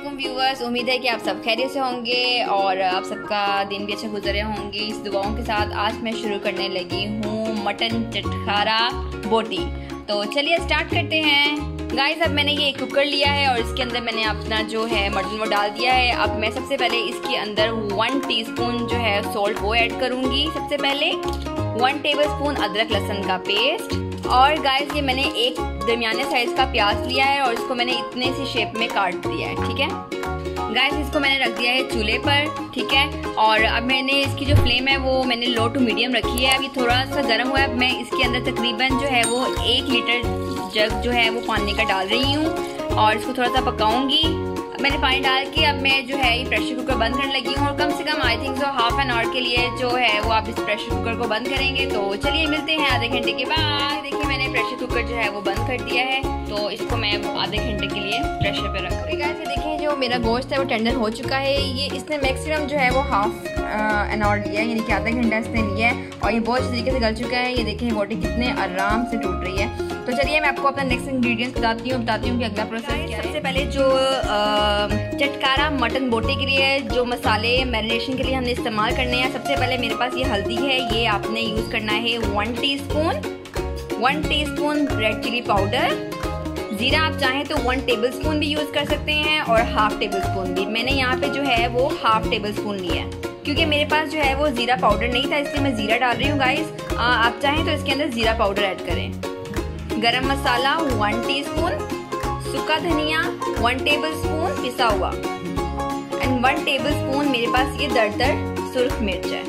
वालेकुम व्यूवर्स, उम्मीद है कि आप सब खैरियत से होंगे और आप सबका दिन भी अच्छा गुजरे होंगे। इस दुआओं के साथ आज मैं शुरू करने लगी हूँ मटन चटखारा बोटी। तो चलिए स्टार्ट करते हैं। गाइस, अब मैंने ये कुकर लिया है और इसके अंदर मैंने अपना जो है मटन वो डाल दिया है। अब मैं सबसे पहले इसके अंदर 1 टीस्पून जो है सॉल्ट वो ऐड करूँगी। सबसे पहले 1 टेबलस्पून अदरक लहसुन का पेस्ट। और गाइस, ये मैंने एक दरमियाने साइज का प्याज लिया है और इसको मैंने इतने सी शेप में काट दिया है। ठीक है गाइस, इसको मैंने रख दिया है चूल्हे पर। ठीक है, और अब मैंने इसकी जो फ्लेम है वो मैंने लो टू मीडियम रखी है। अब ये थोड़ा सा गर्म हुआ है। अब मैं इसके अंदर तकरीबन जो है वो 1 लीटर जग जो है वो पानी का डाल रही हूँ और इसको थोड़ा सा पकाऊंगी। मैंने पानी डाल के अब मैं जो है ये प्रेशर कुकर बंद करने लगी हूँ और कम से कम I think so half an hour के लिए जो है वो आप इस प्रेशर कुकर को बंद करेंगे। तो चलिए मिलते हैं आधे घंटे के बाद। देखिए मैंने प्रेशर कुकर जो है वो बंद कर दिया है, तो इसको मैं आधे घंटे के लिए प्रेशर पे रख दूँगी। गाइस, देखिए जो मेरा गोश्त है वो टेंडर हो चुका है। ये इसने मैक्सिमम जो है वो हाफ एन आवर लिया है, यानी कि आधा घंटा इसने लिया है और ये बहुत अच्छी तरीके से गल चुका है। ये देखिए बोटी कितने आराम से टूट रही है। तो चलिए मैं आपको अपना नेक्स्ट इंग्रेडिएंट्स बताती हूँ कि अगला प्रोसेस क्या है। सबसे पहले जो चटकारा मटन बोटी के लिए जो मसाले मैरिनेशन के लिए हमने इस्तेमाल करने हैं, सबसे पहले मेरे पास ये हल्दी है। ये आपने यूज़ करना है 1 टीस्पून रेड चिली पाउडर। जीरा आप चाहें तो 1 टेबलस्पून भी यूज़ कर सकते हैं और हाफ टेबल स्पून भी। मैंने यहाँ पे जो है वो हाफ टेबल स्पून लिया है क्योंकि मेरे पास जो है वो जीरा पाउडर नहीं था, इसलिए मैं जीरा डाल रही हूँ। गाइस, आप चाहें तो इसके अंदर जीरा पाउडर ऐड करें। गरम मसाला 1 टीस्पून, सूखा धनिया 1 टेबलस्पून पिसा हुआ एंड 1 टेबलस्पून मेरे पास ये दरदर सुर्ख मिर्च है।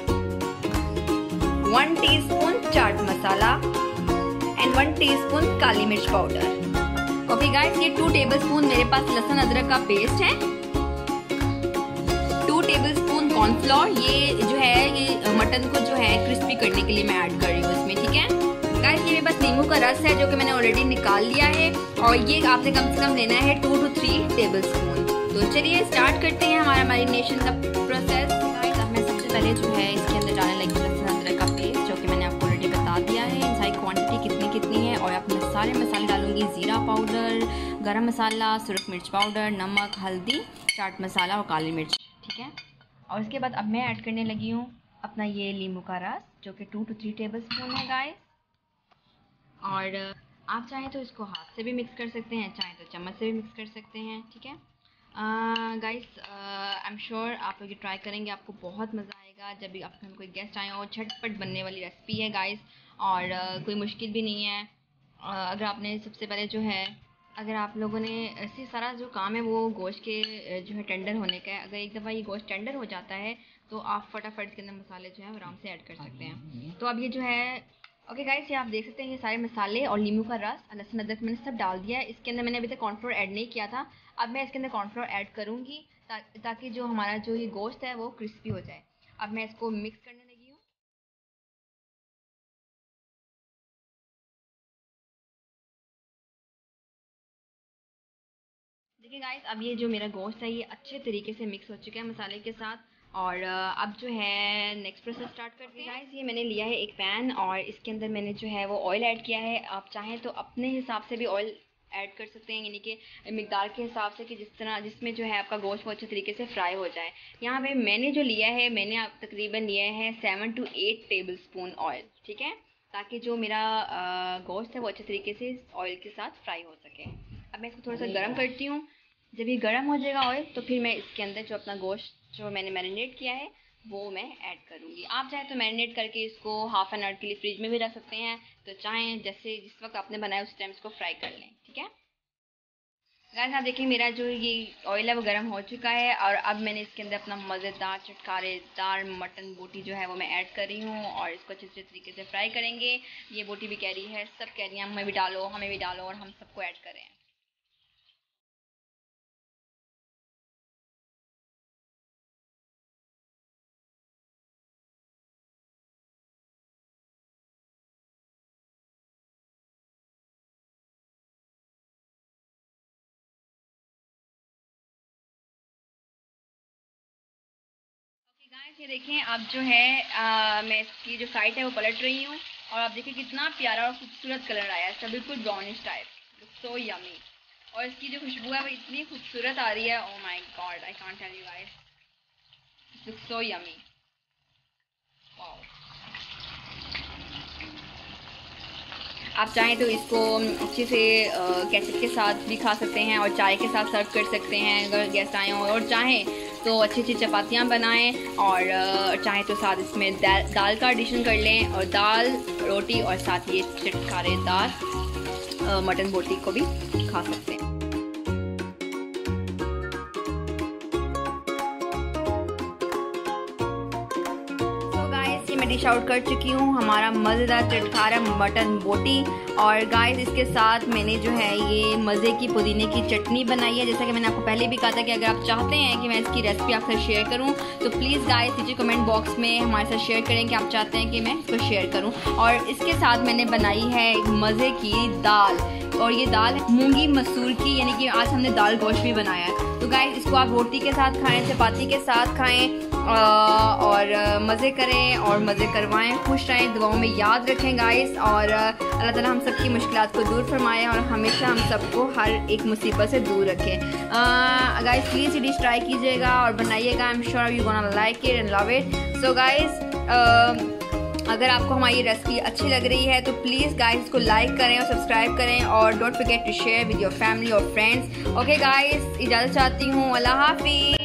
1 teaspoon chaat masala and 1 teaspoon काली मिर्च पाउडर। ओके गाइस, ये 2 टेबलस्पून मेरे पास लहसुन अदरक का पेस्ट है। 2 टेबलस्पून कॉर्नफ्लोर। ये जो है ये मटन को जो है क्रिस्पी करने के लिए मैं ऐड कर रही हूँ इसमें। ठीक है गाइस, ये मेरे पास नींबू का रस है जो कि मैंने ऑलरेडी निकाल लिया है और ये आपने कम से कम लेना है 2 to 3 टेबलस्पून। तो चलिए स्टार्ट करते हैं हमारा मैरिनेशन का प्रोसेस। गाइस, अब मैं सबसे पहले जो है इसके अंदर डालने लगी लहसुन अदरक का पेस्ट, जो कि मैंने आपको ऑलरेडी बता दिया है इसकी क्वांटिटी कितनी है। और अपने सारे मसाले डालूंगी, जीरा पाउडर, गरम मसाला, सुर्ख मिर्च पाउडर, नमक, हल्दी, चाट मसाला और काली मिर्च। ठीक है, और इसके बाद अब मैं ऐड करने लगी हूँ अपना ये नींबू का रस जो कि 2 to 3 टेबलस्पून है गाइस। और आप चाहें तो इसको हाथ से भी मिक्स कर सकते हैं, चाहें तो चम्मच से भी मिक्स कर सकते हैं। ठीक है गाइस, आई एम श्योर आप लोग ये ट्राई करेंगे, आपको बहुत मज़ा आएगा। जब भी आपके कोई गेस्ट आए हो, झटपट बनने वाली रेसिपी है गाइस और कोई मुश्किल भी नहीं है। अगर आपने सबसे पहले जो है अगर आप लोगों ने ऐसे सारा जो काम है वो गोश्त के जो है टेंडर होने का है, अगर एक दफ़ा ये गोश्त टेंडर हो जाता है तो आप फटाफट इसके अंदर मसाले जो है आराम से ऐड कर सकते हैं। तो अब ये जो है ओके गाइस, ये आप देख सकते हैं ये सारे मसाले और नींबू का रस, लहसुन अदरक मैंने सब डाल दिया है। इसके अंदर मैंने अभी तक कॉर्नफ्लोर ऐड नहीं किया था। अब मैं इसके अंदर कॉर्नफ्लोर ऐड करूँगी ताकि जो हमारा जो ये गोश्त है वो क्रिस्पी हो जाए। अब मैं इसको मिक्स करने लगी हूँ। देखिए गाइस, अब ये जो मेरा गोश्त है ये अच्छे तरीके से मिक्स हो चुका है मसाले के साथ। और अब जो है नेक्स्ट प्रोसेस स्टार्ट करते हैं। गाइस, ये मैंने लिया है एक पैन और इसके अंदर मैंने जो है वो ऑयल ऐड किया है। आप चाहें तो अपने हिसाब से भी ऑयल ऐड कर सकते हैं, यानी कि मिकदार के हिसाब से कि जिसमें जो है आपका गोश्त वो अच्छे तरीके से फ्राई हो जाए। यहाँ पे मैंने जो लिया है मैंने तकरीबन लिया है 7 to 8 टेबलस्पून ऑयल। ठीक है, ताकि जो मेरा गोश्त है वो अच्छे तरीके से ऑयल के साथ फ्राई हो सके। अब मैं इसको थोड़ा सा गर्म करती हूँ। जब ये गर्म हो जाएगा ऑयल तो फिर मैं इसके अंदर जो अपना गोश्त जो मैंने मैरिनेट किया है वो मैं ऐड करूँगी। आप चाहें तो मैरिनेट करके इसको हाफ एन आवर के लिए फ्रिज में भी रख सकते हैं, तो चाहें जैसे जिस वक्त आपने बनाया उस टाइम इसको फ्राई कर लें। ठीक है गाइस, आप देखिए मेरा जो ये ऑयल है वो गर्म हो चुका है और अब मैंने इसके अंदर अपना मज़ेदार चटकारेदार मटन बोटी जो है वो मैं ऐड कर रही हूँ और इसको अच्छे तरीके से फ्राई करेंगे। ये बोटी भी कह रही है, सब कह रही हैं हमें भी डालो हमें भी डालो और हम सबको ऐड करें। गाइस, ये देखें अब जो है मैं इसकी जो साइड है वो पलट रही हूँ और आप देखिए कितना प्यारा और खूबसूरत कलर आया है इसका, बिल्कुल ब्राउनिश टाइप, सो यमी। और इसकी जो खुशबू है वो इतनी खूबसूरत आ रही है। Oh my god, I can't tell you guys, it looks so yummy. Wow. आप चाहें तो इसको अच्छे से केचप के साथ भी खा सकते हैं और चाय के साथ सर्व कर सकते हैं अगर गेस्ट आए हों, और चाहें तो अच्छी अच्छी चपातियाँ बनाएं, और चाहें तो साथ इसमें दाल का एडिशन कर लें, और दाल रोटी और साथ ये चटखारेदार मटन बोटी को भी खा सकते हैं। मैं डिश आउट कर चुकी हूँ हमारा मज़ेदार चटखारा मटन बोटी, और गाइस इसके साथ मैंने जो है ये मज़े की पुदीने की चटनी बनाई है। जैसा कि मैंने आपको पहले भी कहा था कि अगर आप चाहते हैं कि मैं इसकी रेसिपी आपसे शेयर करूं तो प्लीज़ गाइस नीचे कमेंट बॉक्स में हमारे साथ शेयर करें कि आप चाहते हैं कि मैं इसको शेयर करूं। और इसके साथ मैंने बनाई है मज़े की दाल, और ये दाल है मूंगी मसूर की, यानी कि आज हमने दाल गोश्त भी बनाया है। तो गाइस इसको आप रोटी के साथ खाएं, चपाती के साथ खाएं, और मज़े करें और मज़े करवाएं, खुश रहें, दुआओं में याद रखें गाइस। और अल्लाह ताला हम सबकी मुश्किलात को दूर फरमाए और हमेशा हम सबको हर एक मुसीबत से दूर रखें। गाइस प्लीज़ ये डिश ट्राई कीजिएगा और बनाइएगा। I am sure you gonna like it and love it. So guys अगर आपको हमारी रेसिपी अच्छी लग रही है तो प्लीज़ गाइस इसको लाइक करें और सब्सक्राइब करें, और don't forget to share with your family और फ्रेंड्स। ओके गाइस, इजाज़त चाहती हूँ, अल्लाह हाफिज़।